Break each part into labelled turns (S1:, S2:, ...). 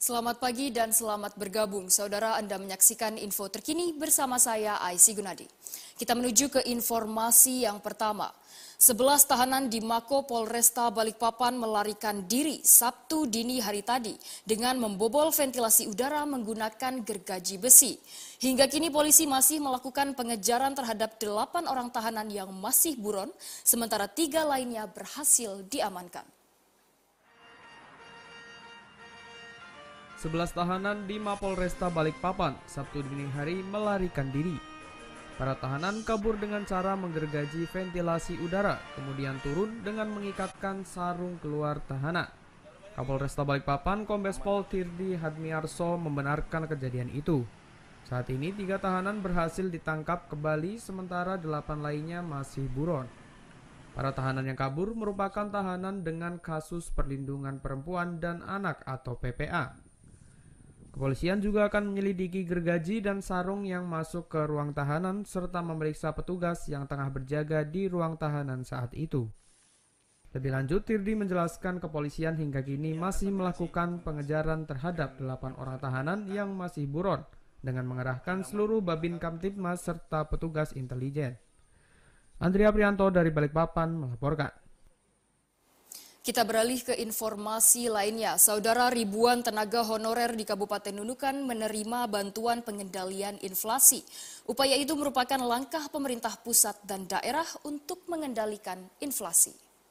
S1: Selamat pagi dan selamat bergabung. Saudara, Anda menyaksikan info terkini bersama saya, Aisy Gunadi. Kita menuju ke informasi yang pertama. 11 tahanan di Mako Polresta Balikpapan melarikan diri Sabtu dini hari tadi dengan membobol ventilasi udara menggunakan gergaji besi. Hingga kini polisi masih melakukan pengejaran terhadap 8 orang tahanan yang masih buron, sementara 3 lainnya berhasil diamankan.
S2: 11 tahanan di Mapolresta Balikpapan Sabtu dini hari melarikan diri. Para tahanan kabur dengan cara menggergaji ventilasi udara, kemudian turun dengan mengikatkan sarung keluar tahanan. Kapolresta Balikpapan Kombes Pol Tirdi Hadmiarso membenarkan kejadian itu. Saat ini 3 tahanan berhasil ditangkap kembali, sementara 8 lainnya masih buron. Para tahanan yang kabur merupakan tahanan dengan kasus perlindungan perempuan dan anak atau PPA. Kepolisian juga akan menyelidiki gergaji dan sarung yang masuk ke ruang tahanan serta memeriksa petugas yang tengah berjaga di ruang tahanan saat itu. Lebih lanjut, Tirdi menjelaskan kepolisian hingga kini masih melakukan pengejaran terhadap 8 orang tahanan yang masih buron dengan mengerahkan seluruh Babin Kamtibmas serta petugas intelijen. Andrea Prianto dari Balikpapan melaporkan.
S1: Kita beralih ke informasi lainnya. Saudara, ribuan tenaga honorer di Kabupaten Nunukan menerima bantuan pengendalian inflasi. Upaya itu merupakan langkah pemerintah pusat dan daerah untuk mengendalikan inflasi.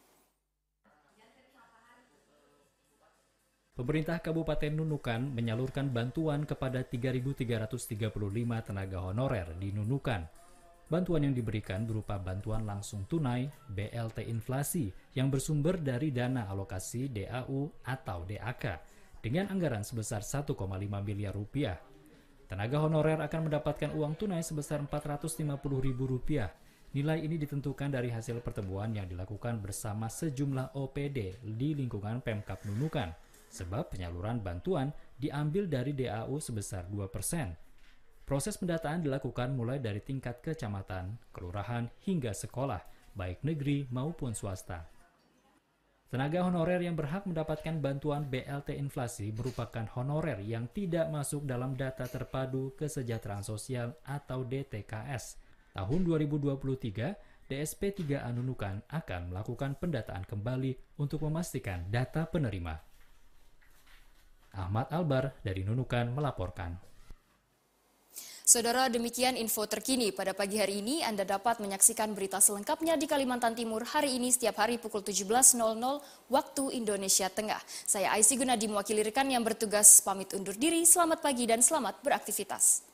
S3: Pemerintah Kabupaten Nunukan menyalurkan bantuan kepada 3.335 tenaga honorer di Nunukan. Bantuan yang diberikan berupa bantuan langsung tunai BLT inflasi yang bersumber dari dana alokasi DAU atau DAK dengan anggaran sebesar 1,5 miliar rupiah. Tenaga honorer akan mendapatkan uang tunai sebesar Rp450.000. Nilai ini ditentukan dari hasil pertemuan yang dilakukan bersama sejumlah OPD di lingkungan Pemkab Nunukan, sebab penyaluran bantuan diambil dari DAU sebesar 2%. Proses pendataan dilakukan mulai dari tingkat kecamatan, kelurahan, hingga sekolah, baik negeri maupun swasta. Tenaga honorer yang berhak mendapatkan bantuan BLT inflasi merupakan honorer yang tidak masuk dalam data terpadu kesejahteraan sosial atau DTKS. Tahun 2023, DSP 3A Nunukan akan melakukan pendataan kembali untuk memastikan data penerima. Ahmad Albar dari Nunukan melaporkan.
S1: Saudara, demikian info terkini pada pagi hari ini. Anda dapat menyaksikan berita selengkapnya di Kalimantan Timur hari ini setiap hari pukul 17.00 waktu Indonesia Tengah. Saya Aisy Gunadi mewakili rekan yang bertugas pamit undur diri. Selamat pagi dan selamat beraktivitas.